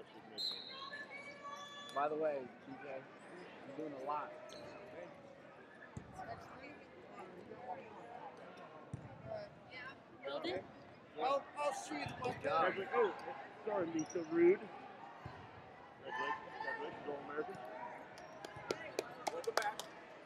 By the way, TJ, you're doing a lot. I'll see you one day. Oh, sorry, to be so rude. Congratulations, All-American. Welcome back.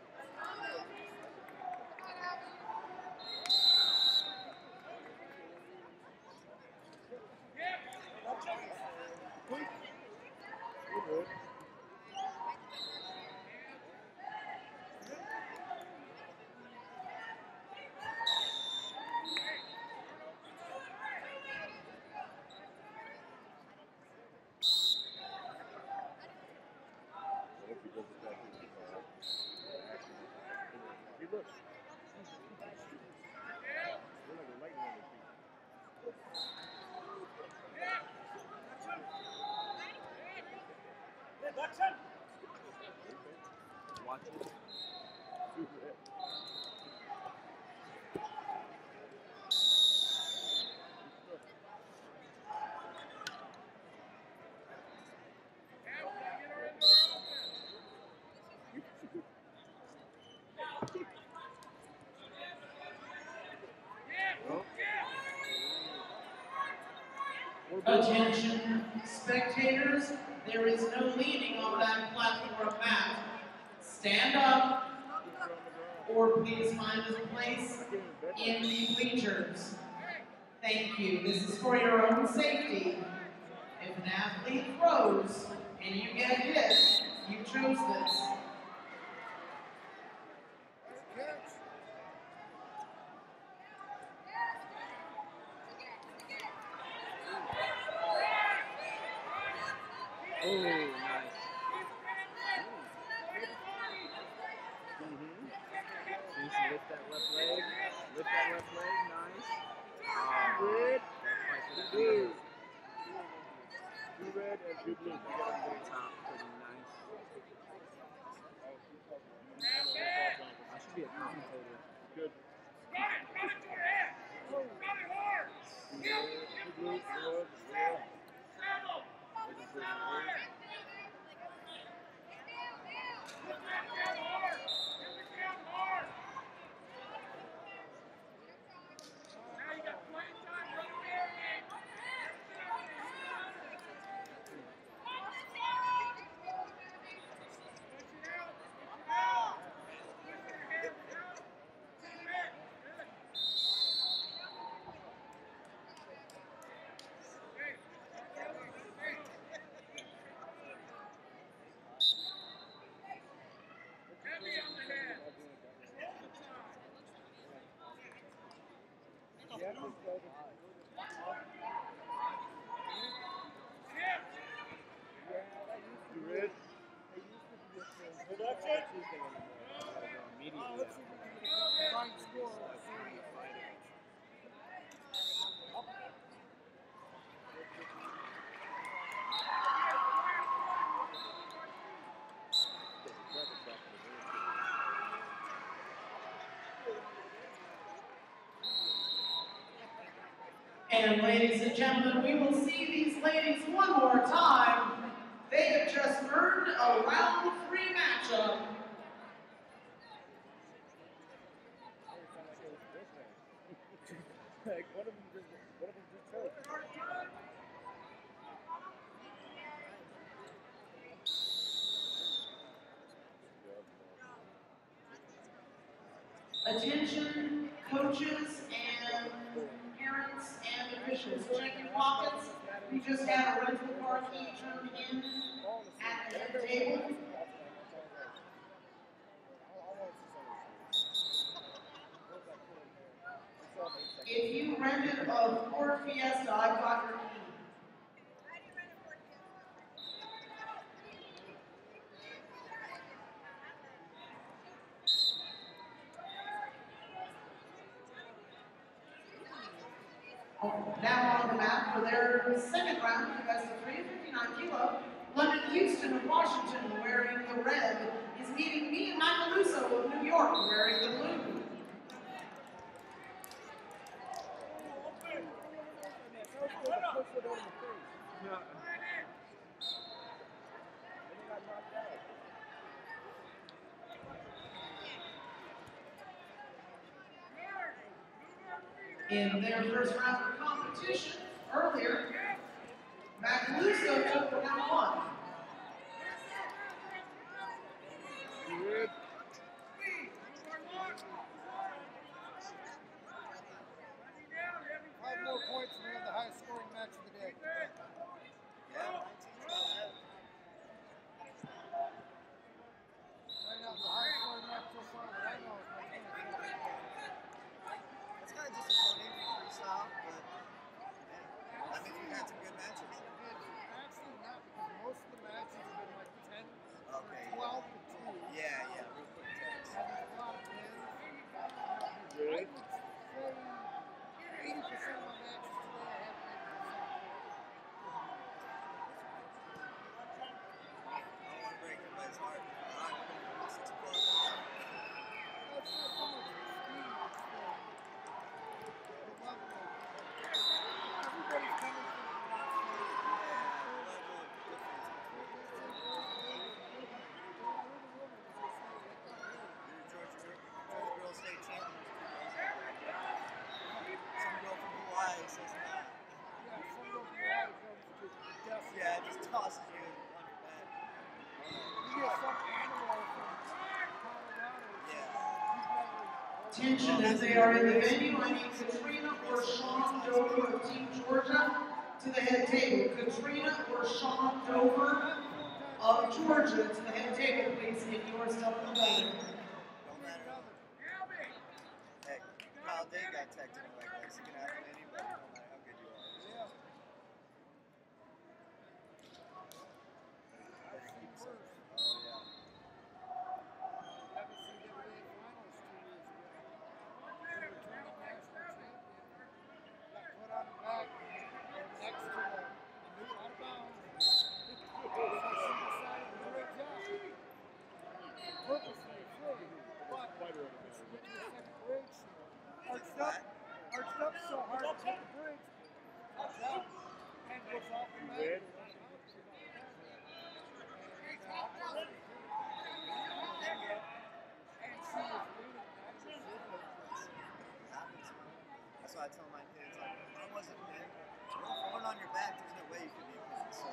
Watch it. Attention, spectators, there is no leaning on that platform mat. Stand up, or please find a place in the bleachers. Thank you. This is for your own safety. If an athlete throws and you get hit, you chose this. Oh, nice. Needs to lift that left leg. Lift that left leg. Nice. Good. Blue. Blue red and blue blue. Top. Pretty nice. I should be a commentator. Good. Run it to your head. Run it hard. Blue, blue, Settle. And ladies and gentlemen, we will see these ladies one more time. They have just earned a round 3 matchup. Attention, coaches and parents and officials, check your pockets. We just had a rental car key turned in at the head table. If you rented a Ford Fiesta, I've got your key. Now on the mat for their second round, the best of 3, 59 kilo. London Houston of Washington wearing the red is meeting me and Macaluso of New York wearing the blue. in their first round of competition earlier. Macaluso took round 1. Good. 5 more points and we have the highest scoring match of the day. Yeah. Right now, the highest scoring match so far that I know is my 27. It's kind of disappointing for freestyle, but I mean, we've had some good matches. Actually not, because most of the matches have been like 10 or Okay. 12 to 2. Yeah, real quick text. And there's a lot of wins. Good. I would say 80% of my matches today I have been. I don't want to break everybody's heart. All right, we're going to 6 o'clock. That's not so much the speed, it's the level of. Everybody's coming from the last Georgia Girl State champion. Some girl from Hawaii says that. Yeah, it just tosses you on your back. You get some animal from Colorado. Yeah. Attention as they are in the venue. I need Katrina or Sean Dover of Team Georgia to the head table. Katrina or Sean Dover of Georgia to the head table, please, if you are still in the building. Don't matter. Hey, Kyle Day got texted me like this. It can happen to anybody, no matter how good you are. Yeah. Oh, yeah. Arched up so hard to take the bridge. And goes off the back. That's why I tell my kids, like, I wasn't pin. Going on your back, there's no way you could be a pin. So,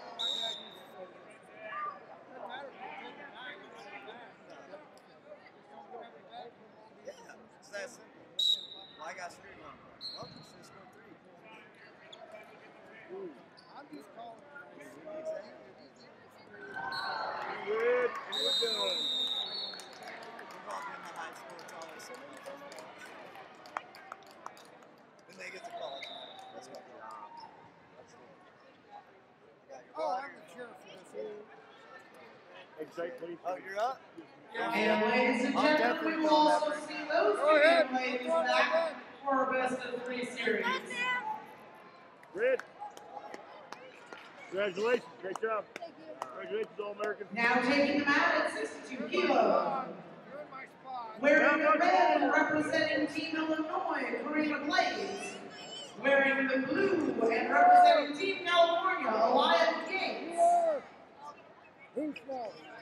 yeah, it's that simple. Well, I got screwed one. Well, you should have scored 3. I'm just calling it. Good. And we're done. We're all getting the high score. It's always so many things. Then they get to college. Let's go. Oh, I'm the chair for this. Excite, please. Oh, you're up? And ladies and gentlemen, we will also see those two young ladies back for our best of 3 series. Red. Congratulations. Great job. Congratulations, All-American. Now taking them out at 62 kilos. You're in my spot. Wearing the red and representing Team Illinois, Karina Blaze. Wearing the blue and representing Team California, Aliyah Gates. Who's small?